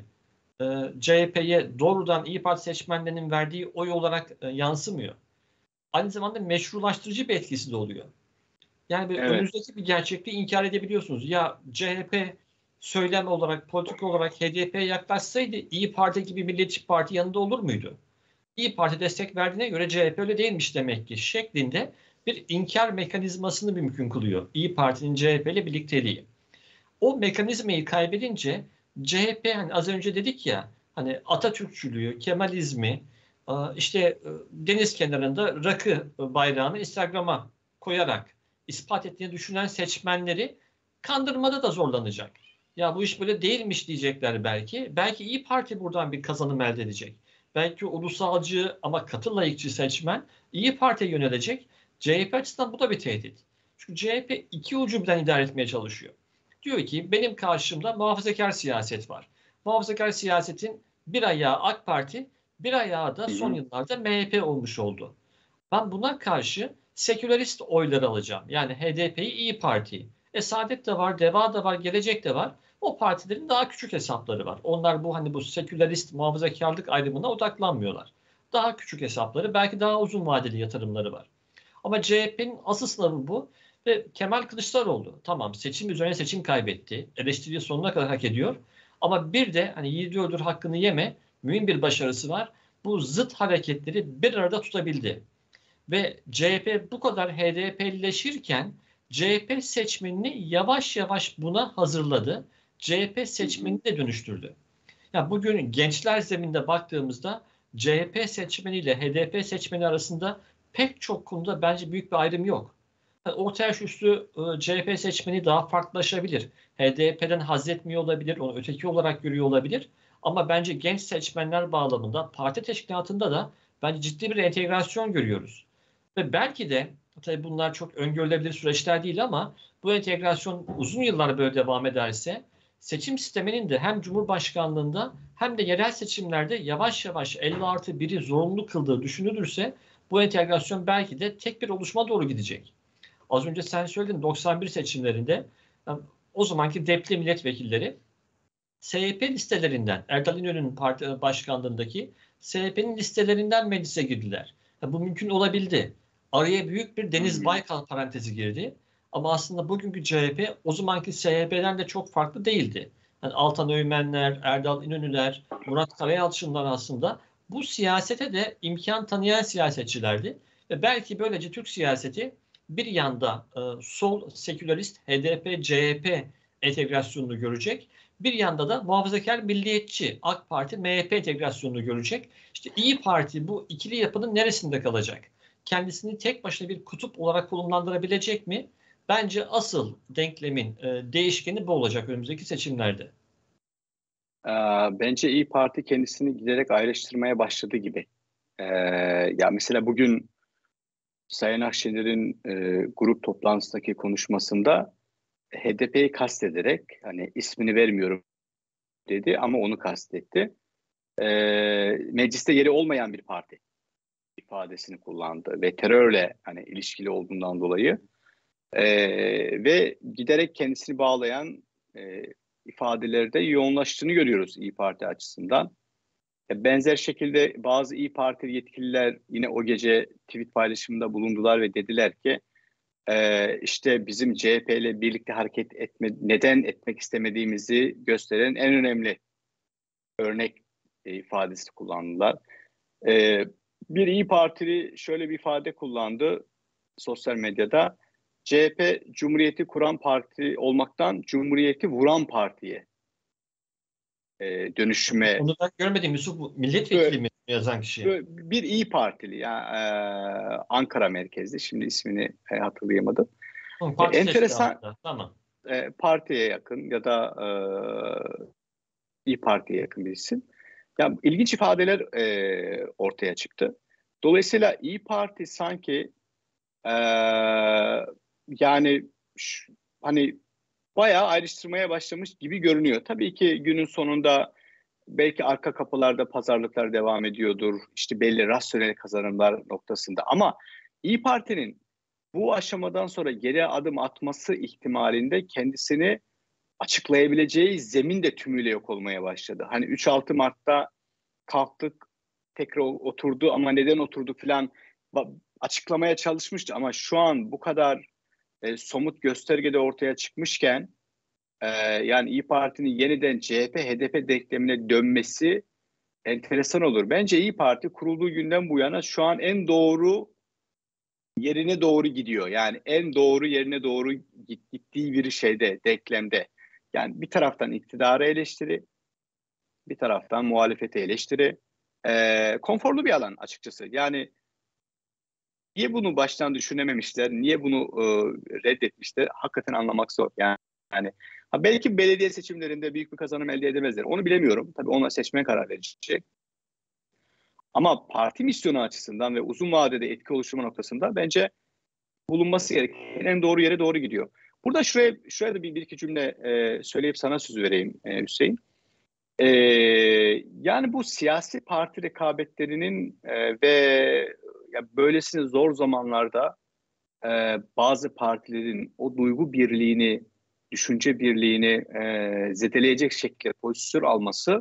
CHP'ye doğrudan İyi Parti seçmenlerinin verdiği oy olarak yansımıyor. Aynı zamanda meşrulaştırıcı bir etkisi de oluyor. Yani Evet, önünüzdeki bir gerçekliği inkar edebiliyorsunuz. Ya CHP söylem olarak, politik olarak HDP'ye yaklaşsaydı İyi Parti gibi Milliyetçi Parti yanında olur muydu? İyi Parti destek verdiğine göre CHP öyle değilmiş demek ki şeklinde bir inkar mekanizmasını mümkün kılıyor. İyi Parti'nin CHP ile birlikteliği. O mekanizmayı kaybedince CHP hani az önce dedik ya hani Atatürkçülüğü, Kemalizmi işte deniz kenarında rakı bayrağını Instagram'a koyarak ispat ettiğini düşünen seçmenleri kandırmada da zorlanacak. Ya bu iş böyle değilmiş diyecekler belki. Belki İyi Parti buradan bir kazanım elde edecek. Belki ulusalcı ama katı layıkçı seçmen İyi Parti'ye yönelecek. CHP açısından bu da bir tehdit. Çünkü CHP iki ucu birden idare etmeye çalışıyor. Diyor ki benim karşımda muhafazakar siyaset var. Muhafazakar siyasetin bir ayağı AK Parti, bir ayağı da hı son hı. yıllarda MHP olmuş oldu. Ben buna karşı sekülerist oylar alacağım. Yani HDP'yi, İyi Parti'yi. Saadet de var, Deva da var, Gelecek de var. O partilerin daha küçük hesapları var. Onlar bu sekülerist muhafazakarlık ayrımına odaklanmıyorlar. Daha küçük hesapları, belki daha uzun vadeli yatırımları var. Ama CHP'nin asıl sınavı bu. Ve Kemal Kılıçdaroğlu tamam seçim üzerine seçim kaybetti. Eleştiriyi sonuna kadar hak ediyor. Ama bir de hani yiğidi öldür hakkını yeme mühim bir başarısı var. Bu zıt hareketleri bir arada tutabildi. Ve CHP bu kadar HDP'lileşirken CHP seçmenini yavaş yavaş buna hazırladı. CHP Hı hı. seçmenini de dönüştürdü. Ya bugün gençler zeminde baktığımızda CHP seçmeni ile HDP seçmeni arasında pek çok konuda bence büyük bir ayrım yok. Orta yaş üstü CHP seçmeni daha farklılaşabilir. HDP'den haz etmiyor olabilir, onu öteki olarak görüyor olabilir. Ama bence genç seçmenler bağlamında parti teşkilatında da bence ciddi bir entegrasyon görüyoruz. Ve belki de tabii bunlar çok öngörülebilir süreçler değil ama bu entegrasyon uzun yıllar böyle devam ederse seçim sisteminin de hem Cumhurbaşkanlığında hem de yerel seçimlerde yavaş yavaş 50+1'i zorunlu kıldığı düşünülürse bu entegrasyon belki de tek bir oluşuma doğru gidecek. Az önce sen söyledin 91 seçimlerinde o zamanki DEP'li milletvekilleri SHP listelerinden, Erdal İnönü'nün parti başkanlığındaki SHP'nin listelerinden meclise girdiler. Bu mümkün olabildi. Araya büyük bir Deniz Baykal parantezi girdi. Ama aslında bugünkü CHP o zamanki SHP'den de çok farklı değildi. Yani Altan Öğmenler, Erdal İnönüler, Murat Karayalçınlar aslında bu siyasete de imkan tanıyan siyasetçilerdi. Ve belki böylece Türk siyaseti bir yanda sol sekülerist HDP, CHP entegrasyonunu görecek. Bir yanda da muhafazakar milliyetçi AK Parti, MHP entegrasyonunu görecek. İşte İyi Parti bu ikili yapının neresinde kalacak? Kendisini tek başına bir kutup olarak konumlandırabilecek mi? Bence asıl denklemin değişkeni bu olacak önümüzdeki seçimlerde. Bence İyi Parti kendisini giderek ayrıştırmaya başladı gibi. Ya mesela bugün Sayın Akşener'in grup toplantısındaki konuşmasında HDP'yi kastederek hani ismini vermiyorum dedi ama onu kastetti. Mecliste yeri olmayan bir parti ifadesini kullandı ve terörle hani ilişkili olduğundan dolayı ve giderek kendisini bağlayan ifadelerde yoğunlaştığını görüyoruz İyi Parti açısından. Benzer şekilde bazı İyi Partili yetkililer yine o gece tweet paylaşımında bulundular ve dediler ki işte bizim CHP ile birlikte hareket neden etmek istemediğimizi gösteren en önemli örnek ifadesi kullandılar. E, Bir İyi Partili şöyle bir ifade kullandı sosyal medyada. CHP Cumhuriyeti kuran parti olmaktan Cumhuriyeti vuran partiye dönüşüme. Onu ben görmedim Yusuf. Bu milletvekili mi yazan kişi? Bir İyi Partili ya Ankara merkezli, şimdi ismini hatırlayamadım. Parti Enteresan, teşkilatında. Tamam. partiye yakın ya da İyi Parti'ye yakın bir isim. Ya ilginç ifadeler ortaya çıktı. Dolayısıyla İyi Parti sanki e, yani hani bayağı ayrıştırmaya başlamış gibi görünüyor. Tabii ki günün sonunda belki arka kapılarda pazarlıklar devam ediyordur. İşte belli rasyonel kazanımlar noktasında. Ama İyi Parti'nin bu aşamadan sonra geri adım atması ihtimalinde kendisini açıklayabileceği zemin de tümüyle yok olmaya başladı. Hani 3-6 Mart'ta kalktık, tekrar oturdu ama neden oturdu falan açıklamaya çalışmıştı. Ama şu an bu kadar somut göstergede ortaya çıkmışken yani İyi Parti'nin yeniden CHP, HDP denklemine dönmesi enteresan olur. Bence İyi Parti kurulduğu günden bu yana şu an en doğru yerine doğru gidiyor. Yani en doğru yerine doğru gittiği bir şeyde, denklemde. Yani bir taraftan iktidarı eleştiri, bir taraftan muhalefeti eleştiri. Konforlu bir alan açıkçası. Yani niye bunu baştan düşünememişler, niye bunu reddetmişler hakikaten anlamak zor. Yani belki belediye seçimlerinde büyük bir kazanım elde edemezler. Onu bilemiyorum. Tabii ona seçmen karar verecek. Ama parti misyonu açısından ve uzun vadede etki oluşturma noktasında bence bulunması gereken en doğru yere doğru gidiyor. Burada şuraya da bir iki cümle söyleyip sana söz vereyim Hüseyin. E, Yani bu siyasi parti rekabetlerinin ve ya böylesine zor zamanlarda bazı partilerin o duygu birliğini, düşünce birliğini zedeleyecek şekilde pozisyon alması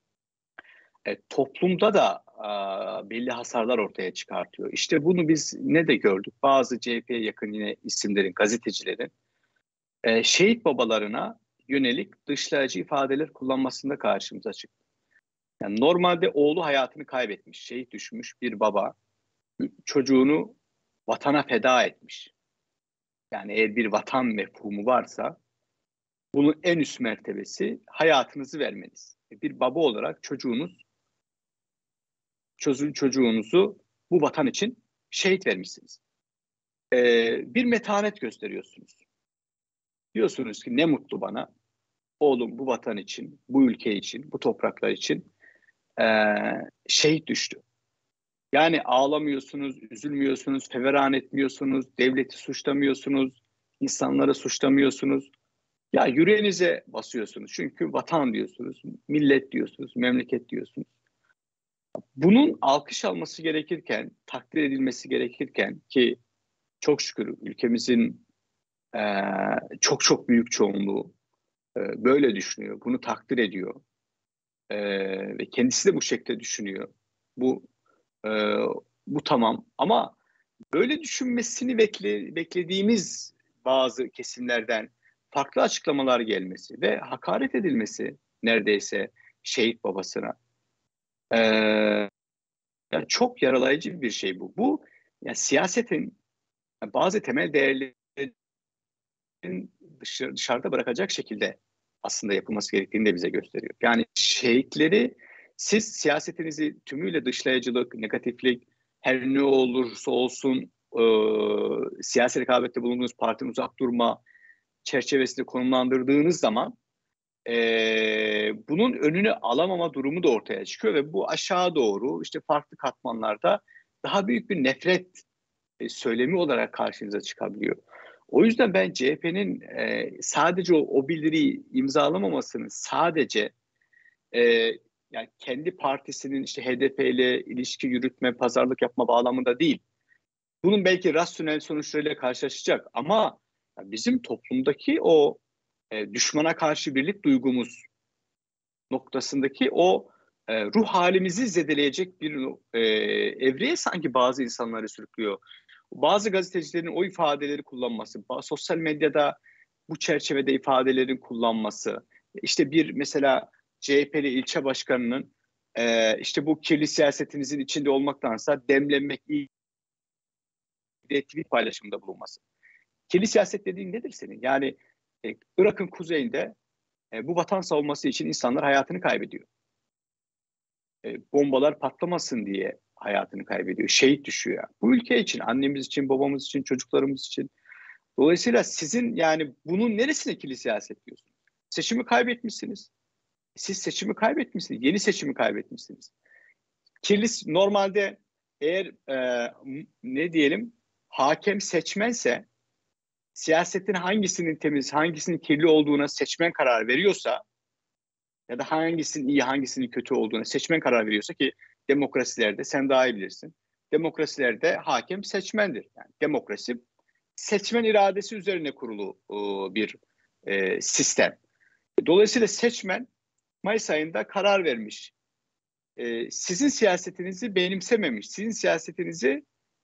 toplumda da belli hasarlar ortaya çıkartıyor. İşte bunu biz ne de gördük? Bazı CHP'ye yakın yine isimlerin, gazetecilerin şehit babalarına yönelik dışlayıcı ifadeler kullanmasında karşımıza çıktı. Yani normalde oğlu hayatını kaybetmiş, şehit düşmüş bir baba çocuğunu vatana feda etmiş. Yani eğer bir vatan mefhumu varsa bunun en üst mertebesi hayatınızı vermeniz. Bir baba olarak çocuğunuzu bu vatan için şehit vermişsiniz. bir metanet gösteriyorsunuz. Diyorsunuz ki ne mutlu bana, oğlum bu vatan için, bu ülke için, bu topraklar için şehit düştü. Yani ağlamıyorsunuz, üzülmüyorsunuz, feveran etmiyorsunuz, devleti suçlamıyorsunuz, insanları suçlamıyorsunuz. Ya yüreğinize basıyorsunuz. Çünkü vatan diyorsunuz, millet diyorsunuz, memleket diyorsunuz. Bunun alkış alması gerekirken, takdir edilmesi gerekirken ki çok şükür ülkemizin çok çok büyük çoğunluğu böyle düşünüyor, bunu takdir ediyor ve kendisi de bu şekilde düşünüyor. Bu e, bu tamam ama böyle düşünmesini beklediğimiz bazı kesimlerden farklı açıklamalar gelmesi ve hakaret edilmesi neredeyse şehit babasına yani çok yaralayıcı bir şey bu. Bu yani siyasetin bazı temel değerlerin dışarıda bırakacak şekilde aslında yapılması gerektiğini de bize gösteriyor. Yani şehitleri siz siyasetinizi tümüyle dışlayıcılık, negatiflik, her ne olursa olsun siyasi rekabette bulunduğunuz partiden uzak durma çerçevesinde konumlandırdığınız zaman bunun önünü alamama durumu da ortaya çıkıyor ve bu aşağı doğru işte farklı katmanlarda daha büyük bir nefret söylemi olarak karşınıza çıkabiliyor. O yüzden ben CHP'nin sadece o bildiriyi imzalamamasının sadece e, yani kendi partisinin işte HDP ile ilişki yürütme, pazarlık yapma bağlamında değil. Bunun belki rasyonel sonuçlarıyla karşılaşacak ama bizim toplumdaki o düşmana karşı birlik duygumuz noktasındaki o ruh halimizi zedeleyecek bir evreye sanki bazı insanları sürüklüyor. Bazı gazetecilerin o ifadeleri kullanması, sosyal medyada bu çerçevede ifadelerin kullanması, işte bir mesela CHP'li ilçe başkanının işte bu kirli siyasetinizin içinde olmaktansa demlenmek iyi diye tweet paylaşımında bulunması. Kirli siyaset dediğin nedir senin? Yani Irak'ın kuzeyinde bu vatan savunması için insanlar hayatını kaybediyor. Bombalar patlamasın diye hayatını kaybediyor. Şehit düşüyor. Bu ülke için, annemiz için, babamız için, çocuklarımız için. Dolayısıyla sizin yani bunun neresine ikili siyaset diyorsunuz? Seçimi kaybetmişsiniz. Siz seçimi kaybetmişsiniz. Yeni seçimi kaybetmişsiniz. Kirli normalde eğer ne diyelim hakem seçmense siyasetin hangisinin temiz, hangisinin kirli olduğuna seçmen karar veriyorsa ya da hangisinin iyi, hangisinin kötü olduğuna seçmen karar veriyorsa ki demokrasilerde sen daha iyi bilirsin. Demokrasilerde hakem seçmendir. Yani demokrasi seçmen iradesi üzerine kurulu bir sistem. Dolayısıyla seçmen Mayıs ayında karar vermiş. Sizin siyasetinizi benimsememiş. Sizin siyasetinizi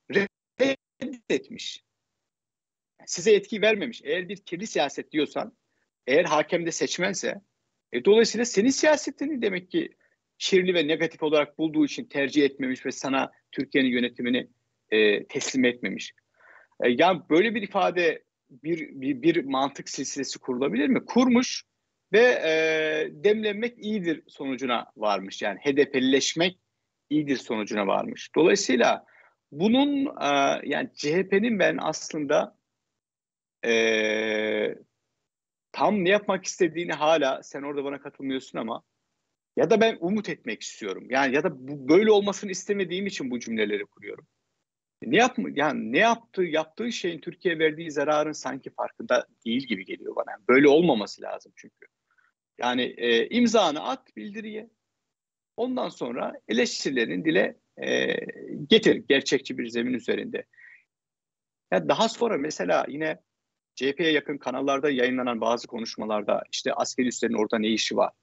reddetmiş. Size etki vermemiş. Eğer bir kirli siyaset diyorsan, eğer hakem de seçmense, dolayısıyla senin siyasetini demek ki kirli ve negatif olarak bulduğu için tercih etmemiş ve sana Türkiye'nin yönetimini teslim etmemiş. Yani böyle bir ifade bir mantık silsilesi kurulabilir mi? Kurmuş ve demlenmek iyidir sonucuna varmış. Yani HDP'lileşmek iyidir sonucuna varmış. Dolayısıyla bunun yani CHP'nin ben aslında tam ne yapmak istediğini hala sen orada bana katılmıyorsun ama ya da ben umut etmek istiyorum. Yani ya da böyle olmasını istemediğim için bu cümleleri kuruyorum. Yani ne yaptığı şeyin Türkiye'ye verdiği zararın sanki farkında değil gibi geliyor bana. Böyle olmaması lazım çünkü. Yani imzanı at bildiriye. Ondan sonra eleştirilerin dile getir gerçekçi bir zemin üzerinde. Ya daha sonra mesela yine CHP'ye yakın kanallarda yayınlanan bazı konuşmalarda işte askeri üslerin orada ne işi var?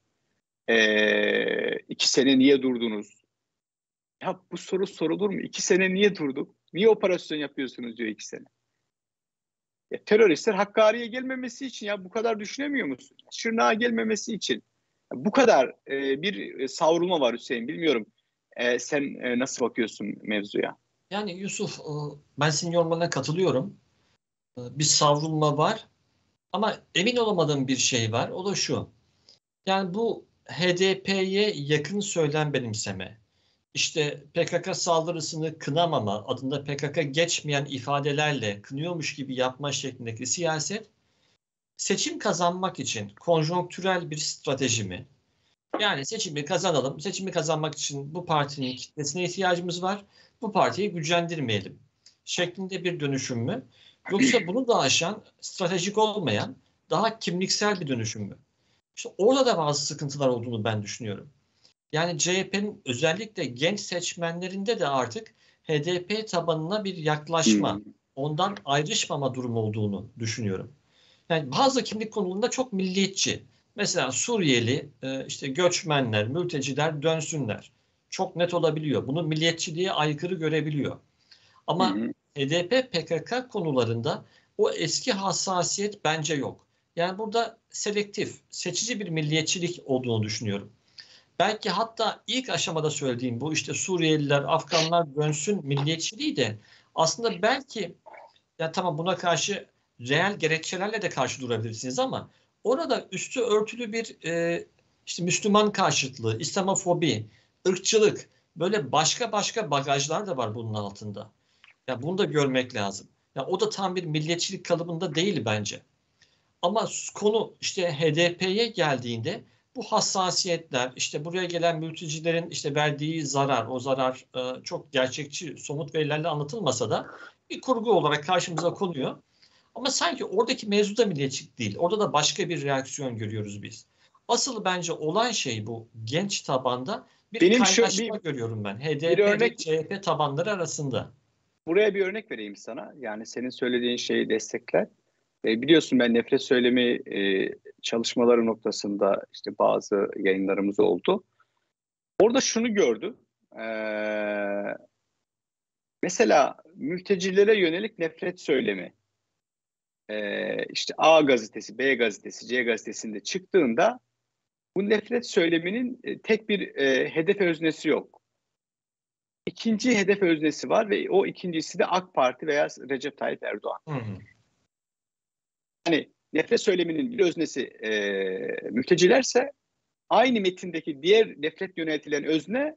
2 sene niye durdunuz? Ya bu soru sorulur mu? 2 sene niye durduk? Niye operasyon yapıyorsunuz diyor 2 sene. Ya, teröristler Hakkari'ye gelmemesi için ya bu kadar düşünemiyor musun? Şırnak'a gelmemesi için. Ya, bu kadar bir savrulma var Hüseyin. Bilmiyorum sen nasıl bakıyorsun mevzuya? Yani Yusuf, ben senin yorumlarına katılıyorum. Bir savrulma var ama emin olamadığım bir şey var. O da şu. Yani bu HDP'ye yakın söylem benimseme. işte PKK saldırısını kınamama, adında PKK geçmeyen ifadelerle kınıyormuş gibi yapma şeklindeki siyaset, seçim kazanmak için konjonktürel bir strateji mi? Yani seçimi kazanalım, seçimi kazanmak için bu partinin kitlesine ihtiyacımız var, bu partiyi gücendirmeyelim şeklinde bir dönüşüm mü? Yoksa bunu da aşan, stratejik olmayan, daha kimliksel bir dönüşüm mü? İşte orada da bazı sıkıntılar olduğunu ben düşünüyorum. Yani CHP'nin özellikle genç seçmenlerinde de artık HDP tabanına bir yaklaşma, Hmm. ondan ayrışmama durumu olduğunu düşünüyorum. Yani bazı kimlik konularında çok milliyetçi. Mesela Suriyeli, işte göçmenler, mülteciler dönsünler. Çok net olabiliyor. Bunu milliyetçiliğe aykırı görebiliyor. Hı Ama hı. HDP PKK konularında o eski hassasiyet bence yok. Yani burada selektif, seçici bir milliyetçilik olduğunu düşünüyorum. Belki hatta ilk aşamada söylediğim bu işte Suriyeliler, Afganlar dönsün milliyetçiliği de aslında belki ya tamam buna karşı reel gerekçelerle de karşı durabilirsiniz ama orada üstü örtülü bir işte Müslüman karşıtlığı, İslamofobi, ırkçılık böyle başka başka bagajlar da var bunun altında. Ya bunu da görmek lazım. Ya o da tam bir milliyetçilik kalıbında değil bence. Ama konu işte HDP'ye geldiğinde bu hassasiyetler, işte buraya gelen mültecilerin işte verdiği zarar, o zarar çok gerçekçi, somut verilerle anlatılmasa da bir kurgu olarak karşımıza konuyor. Ama sanki oradaki mevzu da milliyetçilik değil. Orada da başka bir reaksiyon görüyoruz biz. Asıl bence olan şey bu genç tabanda bir Benim kaynaşma görüyorum ben. bir HDP ve örnek CHP tabanları arasında. buraya bir örnek vereyim sana. Yani senin söylediğin şeyi destekler. Biliyorsun ben nefret söylemi çalışmaları noktasında işte bazı yayınlarımız oldu. Orada şunu gördüm. E, Mesela mültecilere yönelik nefret söylemi işte A gazetesi, B gazetesi, C gazetesinde çıktığında bu nefret söyleminin tek bir hedef öznesi yok. İkinci hedef öznesi var ve o ikincisi de AK Parti veya Recep Tayyip Erdoğan. Hı hı. Yani nefret söyleminin bir öznesi mültecilerse aynı metindeki diğer nefret yöneltilen özne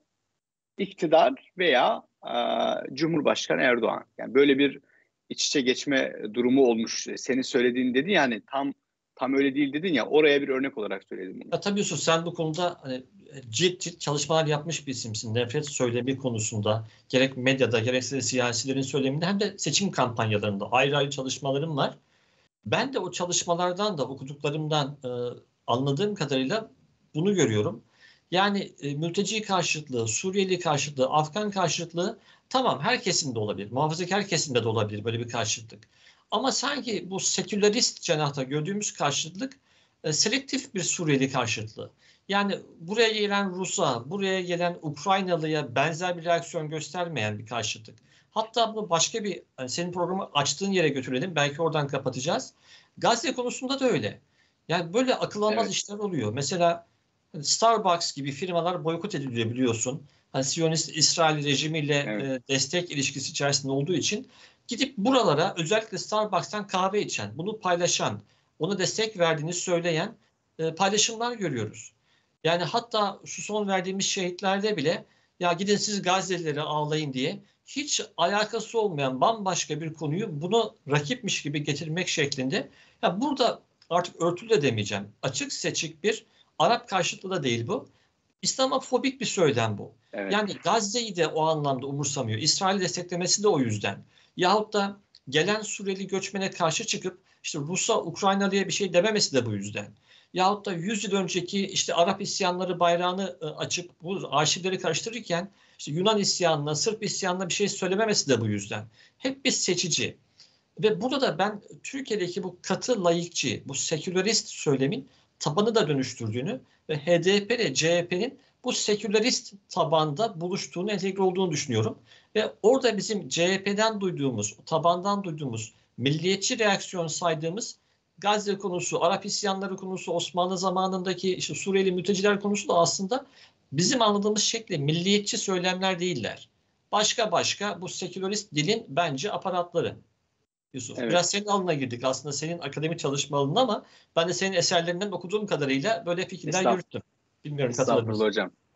iktidar veya Cumhurbaşkanı Erdoğan. Yani böyle bir iç içe geçme durumu olmuş. Senin söylediğin dedi yani tam öyle değil dedin ya oraya bir örnek olarak söyledim bunu. Ya tabii Yusuf sen bu konuda hani cilt çalışmalar yapmış bir isimsin. Nefret söylemi konusunda gerek medyada gerekse de siyasilerin söyleminde hem de seçim kampanyalarında ayrı ayrı çalışmalarım var. Ben de o çalışmalardan da okuduklarımdan anladığım kadarıyla bunu görüyorum. Yani mülteci karşıtlığı, Suriyeli karşıtlığı, Afgan karşıtlığı tamam her kesimde olabilir. Muhafazakar kesimde de olabilir böyle bir karşıtlık. Ama sanki bu sekülerist cenahta gördüğümüz karşıtlık selektif bir Suriyeli karşıtlığı. Yani buraya gelen Rus'a, buraya gelen Ukraynalı'ya benzer bir reaksiyon göstermeyen bir karşıtlık. Hatta bunu başka bir hani senin programı açtığın yere götürelim. Belki oradan kapatacağız. Gazze konusunda da öyle. Yani böyle akıl almaz Evet, işler oluyor. Mesela hani Starbucks gibi firmalar boykot ediliyor biliyorsun. Hani Siyonist İsrail rejimiyle evet. destek ilişkisi içerisinde olduğu için gidip buralara özellikle Starbucks'tan kahve içen, bunu paylaşan, ona destek verdiğini söyleyen paylaşımlar görüyoruz. Yani hatta şu son verdiğimiz şehitlerde bile ya gidin siz Gazze'lileri ağlayın diye hiç alakası olmayan bambaşka bir konuyu bunu rakipmiş gibi getirmek şeklinde. Ya burada artık örtülü de demeyeceğim. Açık seçik bir Arap karşıtlığı da değil bu. İslamofobik bir söylem bu. Evet. Yani Gazze'yi de o anlamda umursamıyor. İsrail desteklemesi de o yüzden. Yahut da gelen Suriyeli göçmene karşı çıkıp işte Rus'a, Ukraynalı'ya bir şey dememesi de bu yüzden. Yahut da 100 yıl önceki işte Arap isyanları bayrağını açıp bu arşivleri karıştırırken işte Yunan isyanına, Sırp isyanına bir şey söylememesi de bu yüzden. Hep bir seçici. Ve burada da ben Türkiye'deki bu katı laikçi, bu sekülerist söylemin tabanı da dönüştürdüğünü ve HDP ile CHP'nin bu sekülerist tabanda buluştuğunu, entegre olduğunu düşünüyorum. Ve orada bizim CHP'den duyduğumuz, tabandan duyduğumuz, milliyetçi reaksiyon saydığımız Gazze konusu, Arap isyanları konusu, Osmanlı zamanındaki işte Suriyeli mülteciler konusu da aslında bizim anladığımız şekli milliyetçi söylemler değiller. Başka başka bu sekülerist dilin bence aparatları. Yusuf. Evet. Biraz senin alanına girdik aslında senin akademik çalışma alanına ama ben de senin eserlerinden okuduğum kadarıyla böyle fikirler Estağfurullah, yürüttüm. Bilmiyorum katılır estağfurullah mısın? hocam.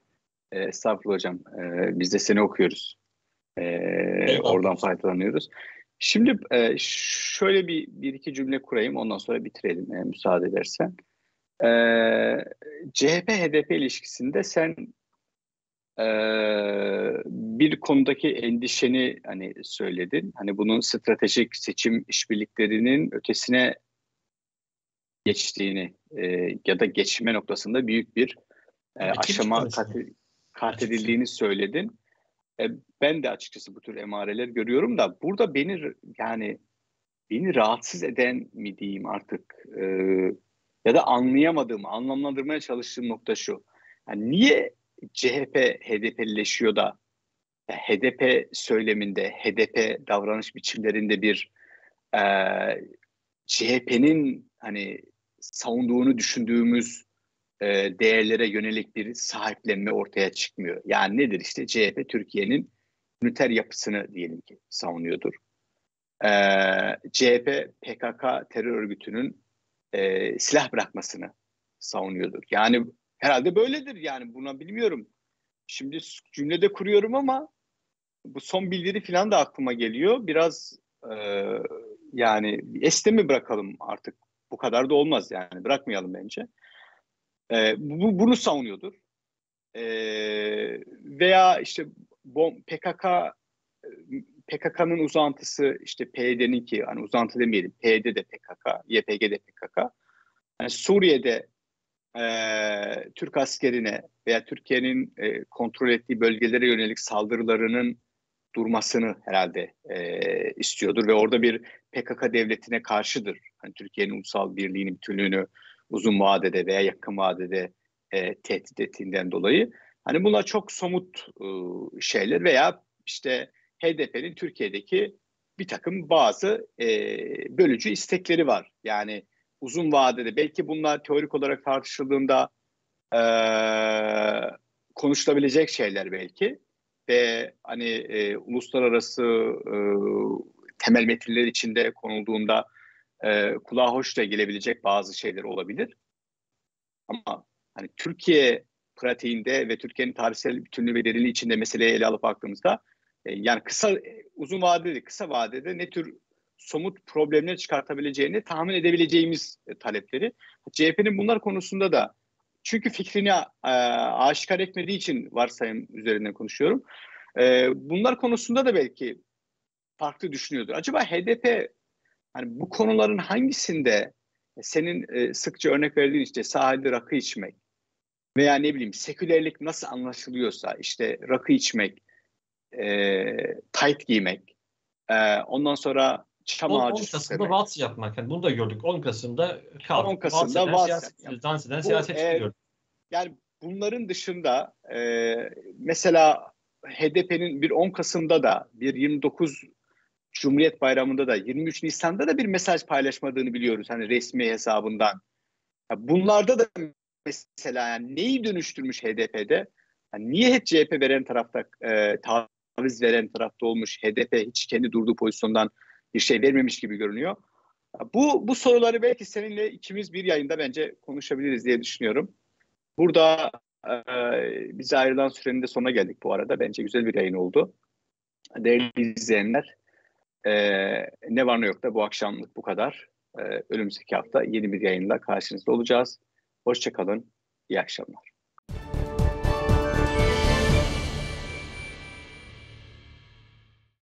Estağfurullah hocam. Biz de seni okuyoruz. Oradan faydalanıyoruz. Şimdi şöyle bir iki cümle kurayım. Ondan sonra bitirelim müsaade edersen. CHP-HDP ilişkisinde sen bir konudaki endişeni hani söyledin. Hani bunun stratejik seçim işbirliklerinin ötesine geçtiğini ya da geçme noktasında büyük bir aşama kat edildiğini söyledin. Ben de açıkçası bu tür emareler görüyorum da burada beni rahatsız eden mi diyeyim artık ya da anlayamadığım, anlamlandırmaya çalıştığım nokta şu. Yani niye CHP HDP'lileşiyor da HDP söyleminde, HDP davranış biçimlerinde bir CHP'nin hani savunduğunu düşündüğümüz değerlere yönelik bir sahiplenme ortaya çıkmıyor. Yani nedir işte CHP Türkiye'nin üniter yapısını diyelim ki savunuyordur. CHP PKK terör örgütünün silah bırakmasını savunuyordur. Yani herhalde böyledir yani buna bilmiyorum. Şimdi cümlede kuruyorum ama bu son bildiri falan da aklıma geliyor. Biraz yani este mi bırakalım artık? Bu kadar da olmaz yani bırakmayalım bence. Bunu savunuyordur. Veya işte PKK'nın uzantısı işte PYD'ninki hani uzantı demeyelim PYD de PKK, YPG de PKK. Yani Suriye'de Türk askerine veya Türkiye'nin kontrol ettiği bölgelere yönelik saldırılarının durmasını herhalde istiyordur ve orada bir PKK devletine karşıdır. Hani Türkiye'nin ulusal birliğini, bütünlüğünü uzun vadede veya yakın vadede tehdit ettiğinden dolayı. Hani bunlar çok somut şeyler veya işte HDP'nin Türkiye'deki bir takım bazı bölücü istekleri var. Yani uzun vadede belki bunlar teorik olarak tartışıldığında konuşulabilecek şeyler belki ve hani uluslararası temel metinler içinde konulduğunda kulağa hoş da gelebilecek bazı şeyler olabilir. Ama hani Türkiye pratiğinde ve Türkiye'nin tarihsel bütünlüğü ve derinliği içinde meseleyi ele alıp baktığımızda yani uzun vadede, kısa vadede ne tür somut problemler çıkartabileceğini tahmin edebileceğimiz talepleri. CHP'nin bunlar konusunda da çünkü fikrini aşikar etmediği için varsayım üzerinden konuşuyorum. Bunlar konusunda da belki farklı düşünüyordur. Acaba HDP hani bu konuların hangisinde senin sıkça örnek verdiğin işte sahilde rakı içmek veya ne bileyim sekülerlik nasıl anlaşılıyorsa işte rakı içmek, tayt giymek, ondan sonra çam 10 ağacı Kasım'da süslemek. vals yapmak. Yani bunu da gördük. 10 Kasım'da 10 kalkıp vals Kasım'da eden, vals yapmak. dans eden Bu siyasetçi gördük. yani bunların dışında mesela HDP'nin bir 10 Kasım'da da bir 29 Cumhuriyet Bayramı'nda da 23 Nisan'da da bir mesaj paylaşmadığını biliyoruz hani resmi hesabından. Bunlarda da mesela yani neyi dönüştürmüş HDP'de? Yani niye hep CHP veren tarafta taviz veren tarafta olmuş? HDP hiç kendi durduğu pozisyondan bir şey vermemiş gibi görünüyor. Bu soruları belki seninle ikimiz bir yayında bence konuşabiliriz diye düşünüyorum. Burada bize ayrılan sürenin de sonuna geldik bu arada. Bence güzel bir yayın oldu. Değerli izleyenler, ne var ne yok da bu akşamlık bu kadar. Önümüzdeki hafta yeni bir yayınla karşınızda olacağız. Hoşça kalın, iyi akşamlar.